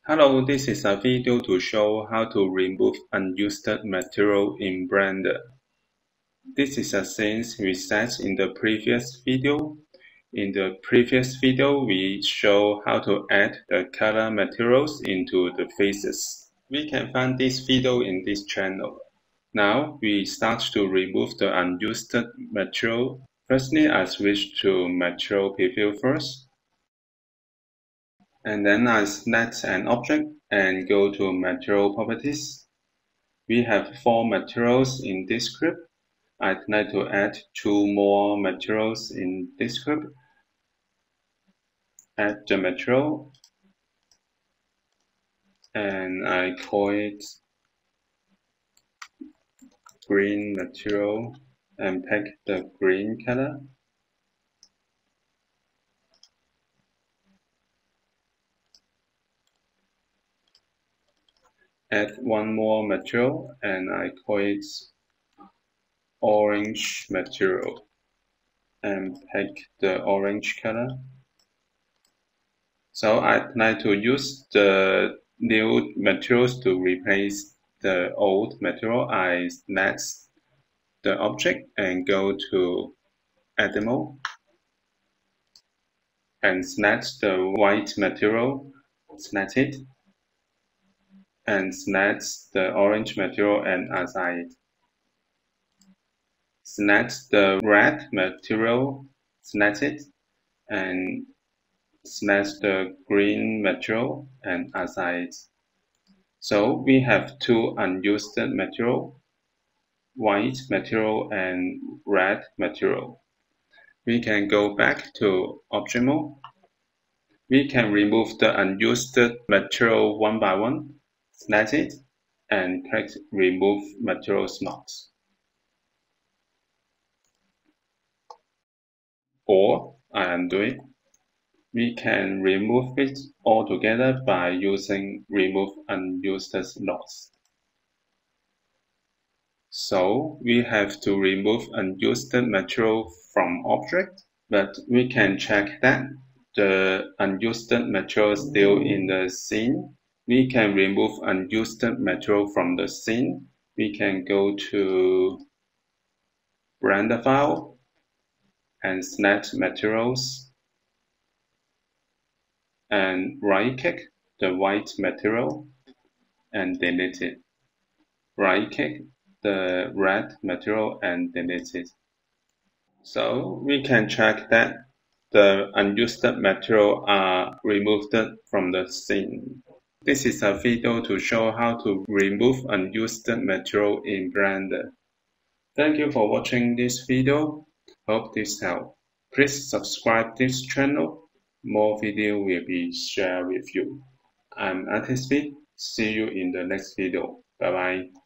Hello, this is a video to show how to remove unused material in Blender. This is a scene we set in the previous video. In the previous video, we show how to add the color materials into the faces. We can find this video in this channel. Now, we start to remove the unused material. Firstly, I switch to Material Preview first. And then I select an object and go to Material Properties. We have 4 materials in this group. I'd like to add 2 more materials in this group. Add the material, and I call it green material and pick the green color. Add 1 more material and I call it orange material and pick the orange color. So I'd like to use the new materials to replace the old material. I select the object and go to Edit Mode and select the white material, select it, and select the orange material and assign it. Select the red material, select it, and select the green material and assign it. So we have 2 unused material, white material and red material. We can go back to Object Mode. We can remove the unused material one by one, select it, and click Remove Material Slots. Or, I undo it. We can remove it altogether by using Remove Unused Slots. So we have to remove unused material from object, but we can check that the unused material is still in the scene. We can remove unused material from the scene. We can go to Blender File and select Materials and right-click the white material and delete it. Right-click the red material and delete it. So we can check that the unused material are removed from the scene. This is a video to show how to remove unused material in Blender. Thank you for watching this video. Hope this helped. Please subscribe this channel. More video will be shared with you. I'm Artist. See you in the next video. Bye bye.